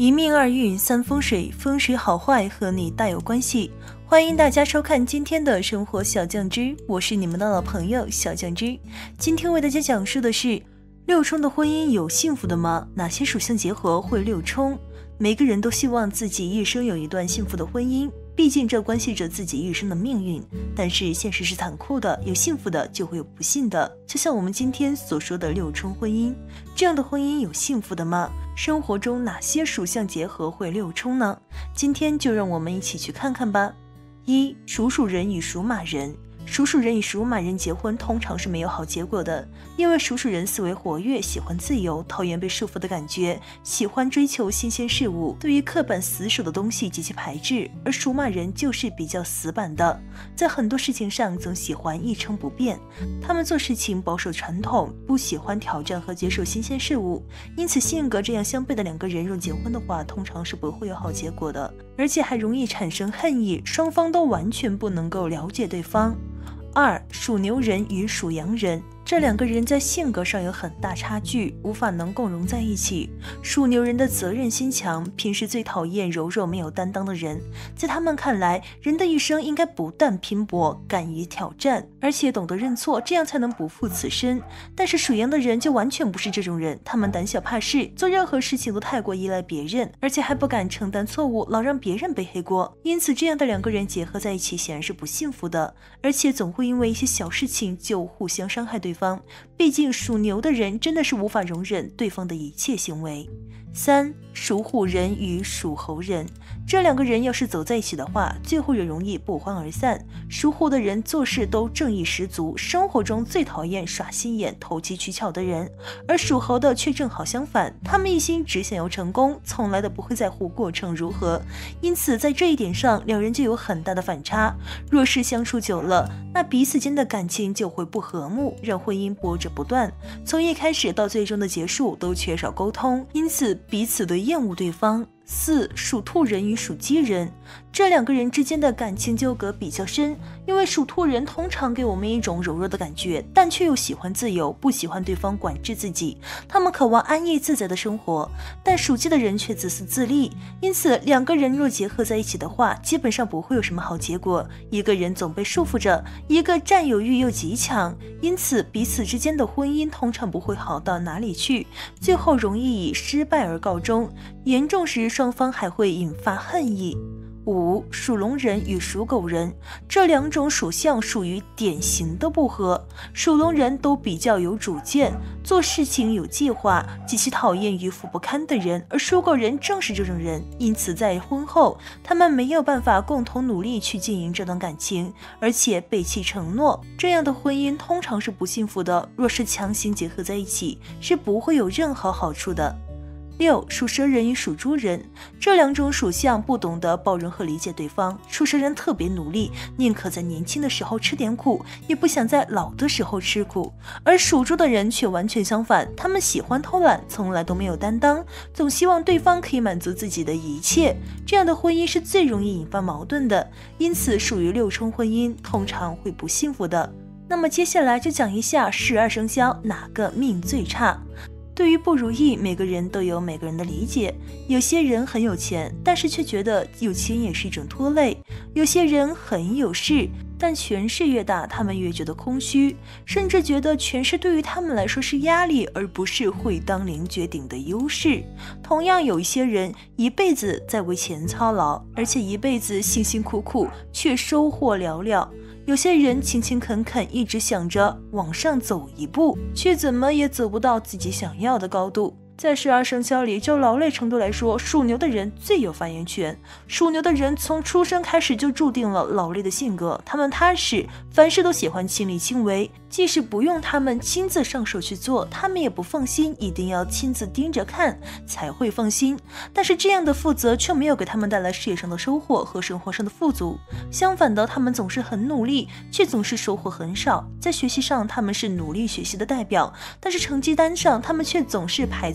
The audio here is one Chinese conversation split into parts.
一命二运三风水，风水好坏和你大有关系。欢迎大家收看今天的生活小酱汁，我是你们的老朋友小酱汁。今天为大家讲述的是六冲的婚姻有幸福的吗？哪些属相结合会六冲？每个人都希望自己一生有一段幸福的婚姻，毕竟这关系着自己一生的命运。但是现实是残酷的，有幸福的就会有不幸的，就像我们今天所说的六冲婚姻，这样的婚姻有幸福的吗？生活中哪些属相结合会六冲呢？今天就让我们一起去看看吧。一、属人与属马人。属人与属马人结婚通常是没有好结果的，因为属人思维活跃，喜欢自由，讨厌被束缚的感觉，喜欢追求新鲜事物，对于刻板死守的东西极其排斥。而属马人就是比较死板的，在很多事情上总喜欢一成不变，他们做事情保守传统，不喜欢挑战和接受新鲜事物，因此性格这样相悖的两个人若结婚的话，通常是不会有好结果的，而且还容易产生恨意，双方都完全不能够了解对方。二、属牛人与属羊人。这两个人在性格上有很大差距，无法能共融在一起。属牛人的责任心强，平时最讨厌柔弱没有担当的人。在他们看来，人的一生应该不断拼搏，敢于挑战，而且懂得认错，这样才能不负此生。但是属羊的人就完全不是这种人，他们胆小怕事，做任何事情都太过依赖别人，而且还不敢承担错误，老让别人背黑锅。因此这样的两个人结合在一起显然是不幸福的，而且总会因为一些小事情就互相伤害对方。毕竟属牛的人真的是无法容忍对方的一切行为。三、属虎人与属猴人。这两个人要是走在一起的话，最后也容易不欢而散。属虎的人做事都正义十足，生活中最讨厌耍心眼、投机取巧的人，而属猴的却正好相反，他们一心只想要成功，从来都不会在乎过程如何。因此在这一点上，两人就有很大的反差。若是相处久了，那彼此间的感情就会不和睦，让婚姻波折不断，从一开始到最终的结束都缺少沟通，因此彼此都厌恶对方。四、属兔人与属鸡人。这两个人之间的感情纠葛比较深，因为属兔人通常给我们一种柔弱的感觉，但却又喜欢自由，不喜欢对方管制自己，他们渴望安逸自在的生活。但属鸡的人却自私自利，因此两个人若结合在一起的话，基本上不会有什么好结果，一个人总被束缚着，一个占有欲又极强，因此彼此之间的婚姻通常不会好到哪里去，最后容易以失败而告终，严重时双方还会引发恨意。五、属龙人与属狗人。这两种属相属于典型的不合，属龙人都比较有主见，做事情有计划，极其讨厌迂腐不堪的人，而属狗人正是这种人，因此在婚后他们没有办法共同努力去经营这段感情，而且背弃承诺，这样的婚姻通常是不幸福的，若是强行结合在一起，是不会有任何好处的。六、属蛇人与属猪人。这两种属相不懂得包容和理解对方，属蛇人特别努力，宁可在年轻的时候吃点苦，也不想在老的时候吃苦，而属猪的人却完全相反，他们喜欢偷懒，从来都没有担当，总希望对方可以满足自己的一切，这样的婚姻是最容易引发矛盾的，因此属于六冲婚姻通常会不幸福的。那么接下来就讲一下12生肖哪个命最差。对于不如意，每个人都有每个人的理解，有些人很有钱，但是却觉得有钱也是一种拖累，有些人很有势，但权势越大，他们越觉得空虚，甚至觉得权势对于他们来说是压力，而不是会当凌绝顶的优势。同样有一些人一辈子在为钱操劳，而且一辈子辛辛苦苦，却收获寥寥。有些人勤勤恳恳，一直想着往上走一步，却怎么也走不到自己想要的高度。在12生肖里，就劳累程度来说，属牛的人最有发言权。属牛的人从出生开始就注定了劳累的性格，他们踏实，凡事都喜欢亲力亲为，即使不用他们亲自上手去做，他们也不放心，一定要亲自盯着看才会放心。但是这样的负责却没有给他们带来事业上的收获和生活上的富足，相反的，他们总是很努力，却总是收获很少。在学习上，他们是努力学习的代表，但是成绩单上他们却总是排在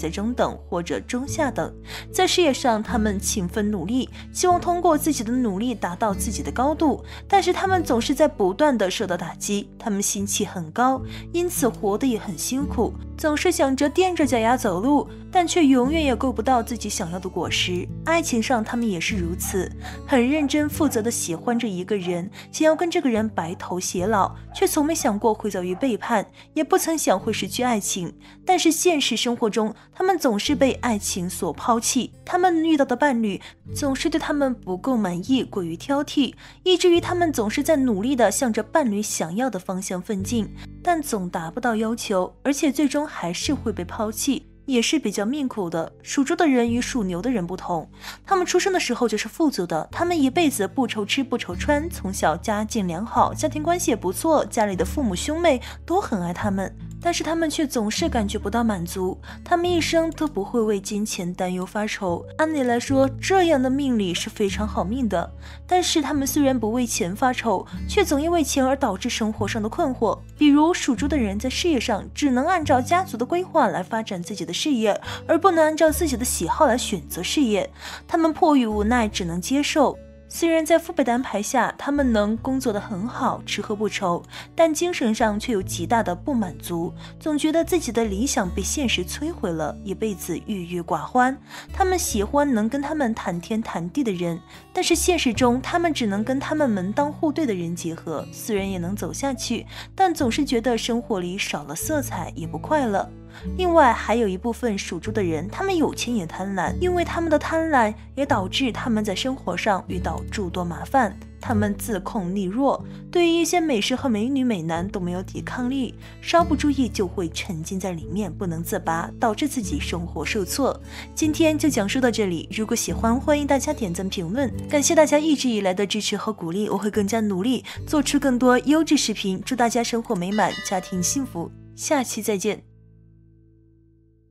在中等或者中下等。在事业上，他们勤奋努力，希望通过自己的努力达到自己的高度，但是他们总是在不断的受到打击，他们心气很高，因此活得也很辛苦，总是想着踮着脚丫走路，但却永远也够不到自己想要的果实。爱情上他们也是如此，很认真负责的喜欢着一个人，想要跟这个人白头偕老，却从没想过会遭遇背叛，也不曾想会失去爱情。但是现实生活中，他们总是被爱情所抛弃，他们遇到的伴侣总是对他们不够满意，过于挑剔，以至于他们总是在努力地向着伴侣想要的方向奋进，但总达不到要求，而且最终还是会被抛弃，也是比较命苦的。属猪的人与属牛的人不同，他们出生的时候就是富足的，他们一辈子不愁吃不愁穿，从小家境良好，家庭关系也不错，家里的父母兄妹都很爱他们，但是他们却总是感觉不到满足，他们一生都不会为金钱担忧发愁。按理来说，这样的命理是非常好命的，但是他们虽然不为钱发愁，却总因为钱而导致生活上的困惑。比如属猪的人在事业上只能按照家族的规划来发展自己的事业，而不能按照自己的喜好来选择事业，他们迫于无奈只能接受。虽然在父辈的安排下，他们能工作得很好，吃喝不愁，但精神上却有极大的不满足，总觉得自己的理想被现实摧毁了，一辈子郁郁寡欢。他们喜欢能跟他们谈天谈地的人，但是现实中他们只能跟他们门当户对的人结合，虽然也能走下去，但总是觉得生活里少了色彩，也不快乐。另外还有一部分属猪的人，他们有钱也贪婪，因为他们的贪婪也导致他们在生活上遇到诸多麻烦。他们自控力弱，对于一些美食和美女美男都没有抵抗力，稍不注意就会沉浸在里面不能自拔，导致自己生活受挫。今天就讲述到这里，如果喜欢，欢迎大家点赞评论，感谢大家一直以来的支持和鼓励，我会更加努力做出更多优质视频，祝大家生活美满，家庭幸福，下期再见。